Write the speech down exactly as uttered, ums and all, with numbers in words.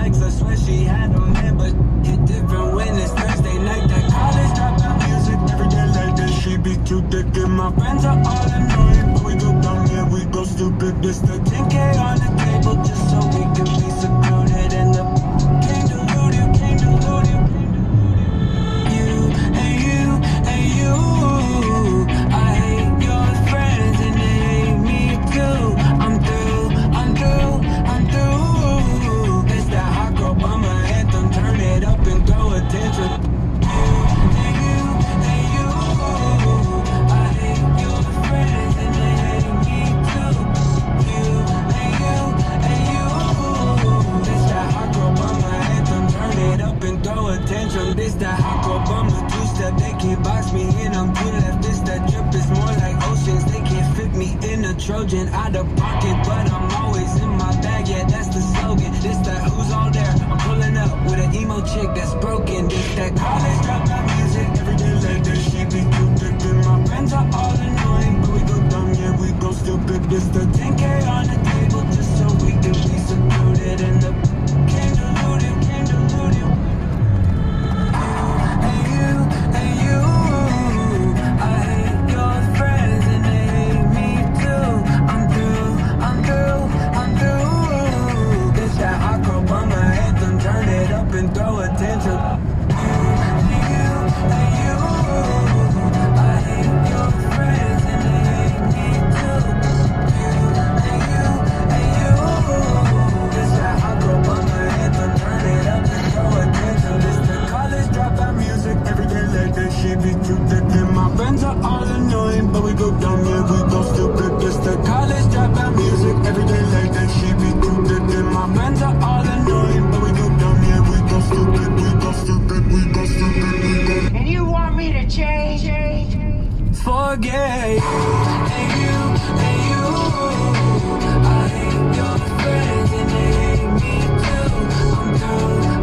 flex. I swear she had a man, but hit different when it's Thursday night. That college dropout music every day like this. She be too thick and my friends are all annoying, but we go dumb, yeah, we go stupid. This the ten K on the table just so we can be secluded. And the came to loot you, came to loot you. You and you and you. I hate your friends and they hate me too. I'm through, I'm through, I'm through. It's that hot girl bummer anthem. Turn it up and throw attention. You and you and you. I hate your friends and they hate me too. You and you and you. It's that hot girl bummer anthem. Turn it up and throw attention. This that hot girl bummer two-step. They can't box me in. I'm too left. This that drip is more like oceans. They can't fit me in a Trojan. Out of pocket, but I'm always in my bag. Yeah, that's the slogan. This that who's all there. I'm pulling up with an emo chick that's broken. This that college dropout music every day like this. She be too thick and my friends are all annoying, but we go dumb, yeah, we go stupid. This the ten K on the table just so we can be secluded. And the came to loot you, came to loot you. And you, and you. I hate your friends and they hate me too. I'm through, I'm through, I'm through. This that hot girl bummer anthem. Turn it up and throw attention. You and you and you. I hate your friends and they hate me too. You and you and you. This that hot girl bummer anthem. Turn it up and throw attention. This the college dropout music every day like this. She be too thick and my friends are all annoying, but we go dumb, yeah, we go stupid. This the college dropout music every day like that. She be too thick and my friends are all annoying, but we go dumb, yeah, we go stupid, we go stupid, we go stupid, we go. And you want me to change? Forget you and you and you. I hate your friends and they hate me too. I'm through.